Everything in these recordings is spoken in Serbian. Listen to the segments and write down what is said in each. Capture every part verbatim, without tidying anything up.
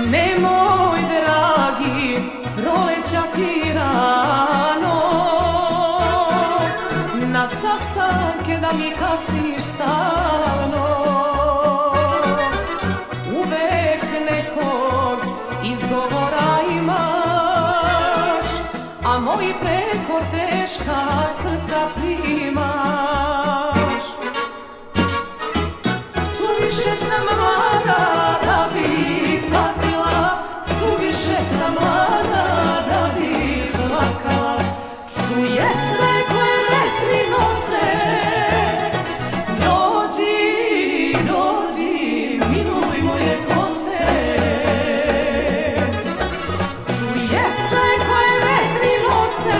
Nemoj, dragi, prolećati rano na sastanke da mi kasniš stalno. Uvek nekog izgovora imaš, a moji preko teška srca primaš. Suviše sam mlada da bih patila, suviše sam mlada da bih plakala. Čujece koje vetri nose, dođi, dođi, miluj moje kose. Čujece koje vetri nose,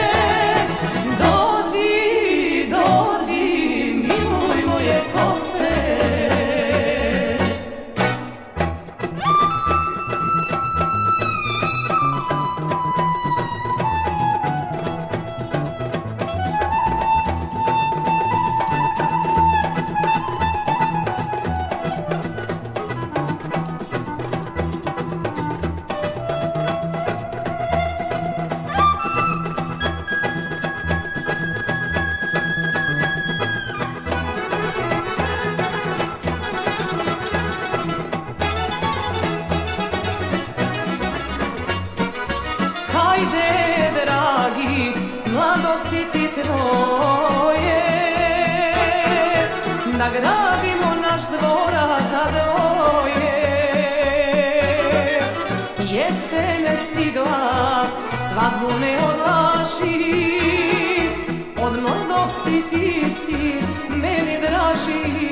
dođi, dođi, miluj moje kose. Hajde, dragi, mladosti ti troje, nagradimo naš dvorac za dvoje. Jesen je stigla, svadbu ne odlaži, od mladosti ti si meni draži.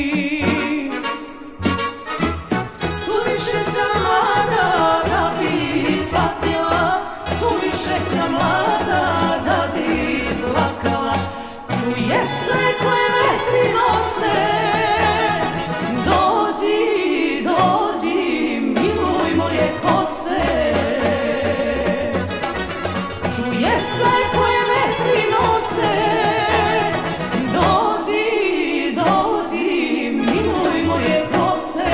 Suviše sam mlada da bih patila, suviše sam mlada da bih plakala. Čujece koje vetri nose, dođi, dođi, miluj moje kose. Čujece koje vetri nose, dođi, dođi, miluj moje kose.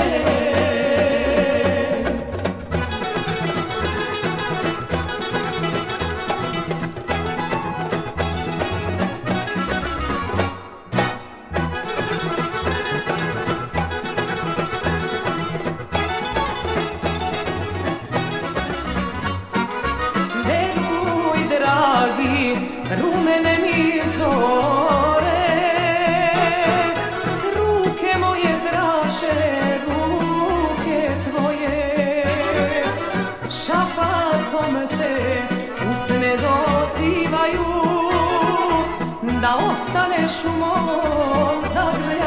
Rumene mi zore, ruke moje draže, ruke tvoje, šapatom te usne dozivaju, da ostaneš u mom zagrljaju.